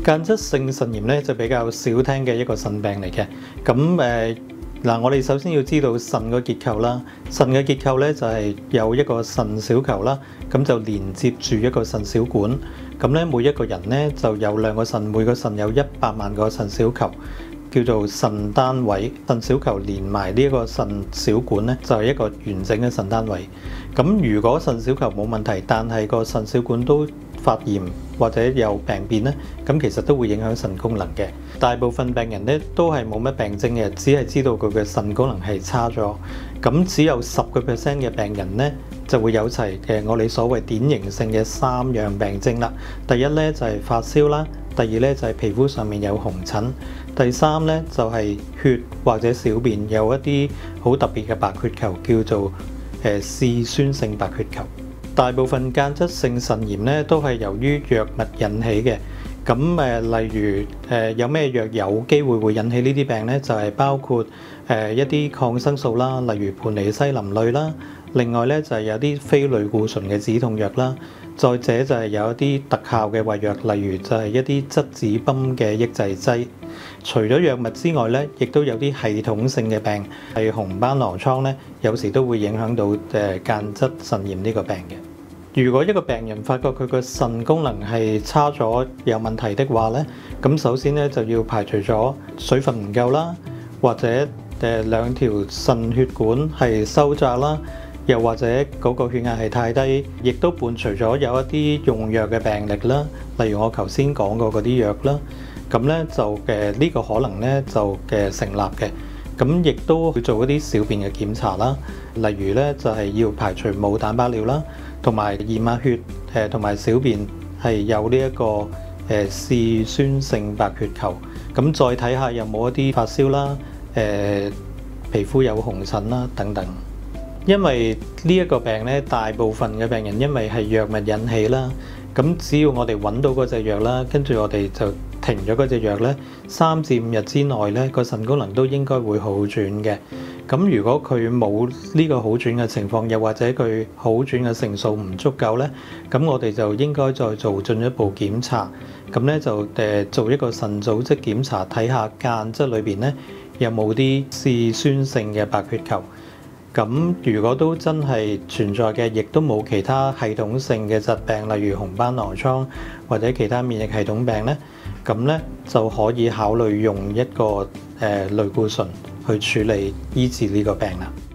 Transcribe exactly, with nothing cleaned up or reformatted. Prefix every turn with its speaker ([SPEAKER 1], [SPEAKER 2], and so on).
[SPEAKER 1] 間質性腎炎咧就比較少聽嘅一個腎病嚟嘅。咁誒嗱，我哋首先要知道腎個結構啦。腎嘅結構咧就係有一個腎小球啦，咁就連接住一個腎小管。咁咧每一個人咧就有兩個腎，每個腎有一百萬個腎小球，叫做腎單位。腎小球連埋呢一個腎小管咧，就係一個完整嘅腎單位。咁如果腎小球冇問題，但係個腎小管都發炎或者有病變咧，咁其實都會影響腎功能嘅。大部分病人咧都係冇乜病徵嘅，只係知道佢嘅腎功能係差咗。咁只有十個 percent 嘅病人咧就會有齊嘅我哋所謂典型性嘅三樣病徵啦。第一咧就係發燒啦，第二咧就係皮膚上面有紅疹，第三咧就係血或者小便有一啲好特別嘅白血球，叫做誒嗜酸性白血球。大部分間質性腎炎咧都係由於藥物引起嘅。咁誒，例如誒有咩藥有機會會引起呢啲病咧？就係包括誒一啲抗生素啦，例如盤尼西林類啦。另外咧就係有啲非類固醇嘅止痛藥啦。再者就係有一啲特效嘅胃藥，例如就係一啲質子泵嘅抑制劑。除咗藥物之外咧，亦都有啲系統性嘅病，係紅斑狼瘡咧，有時都會影響到誒間質腎炎呢個病嘅。如果一個病人發覺佢個腎功能係差咗有問題的話咧，咁首先咧就要排除咗水分唔夠啦，或者誒兩條腎血管係收窄啦，又或者嗰個血壓係太低，亦都伴隨咗有一啲用藥嘅病歷啦，例如我頭先講過嗰啲藥啦，咁咧就誒呢個可能咧就嘅成立嘅。咁亦都去做一啲小便嘅檢查啦，例如咧就係要排除冇蛋白尿啦，同埋驗下血誒同埋小便係有呢一個誒嗜酸性白血球。咁再睇下有冇一啲發燒啦、誒皮膚有紅疹啦等等。因為呢一個病咧，大部分嘅病人因為係藥物引起啦，咁只要我哋揾到嗰隻藥啦，跟住我哋就停咗嗰隻藥咧，三至五日之內咧，個腎功能都應該會好轉嘅。咁如果佢冇呢個好轉嘅情況，又或者佢好轉嘅成數唔足夠咧，咁我哋就應該再做進一步檢查。咁咧就誒做一個腎組織檢查，睇下間質裏邊咧有冇啲嗜酸性嘅白血球。咁如果都真係存在嘅，亦都冇其他系統性嘅疾病，例如紅斑狼瘡或者其他免疫系統病咧，咁咧就可以考慮用一個誒類固醇去處理醫治呢個病啦。